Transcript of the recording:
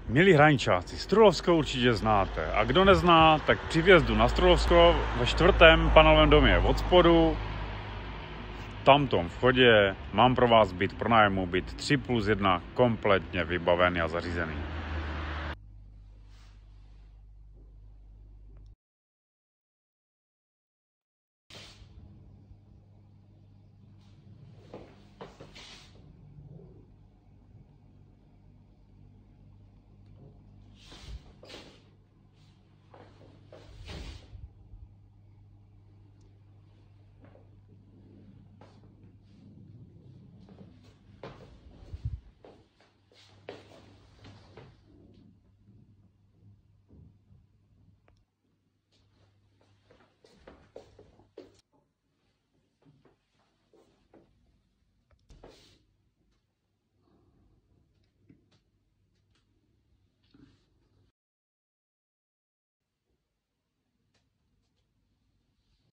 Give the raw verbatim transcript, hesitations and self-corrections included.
Milí hraničáci, Strulovsko určitě znáte. A kdo nezná, tak při vjezdu na Strulovsko ve čtvrtém panelovém domě od spodu, v tamtom vchodě mám pro vás byt pro nájmu, byt tři plus jedna kompletně vybavený a zařízený.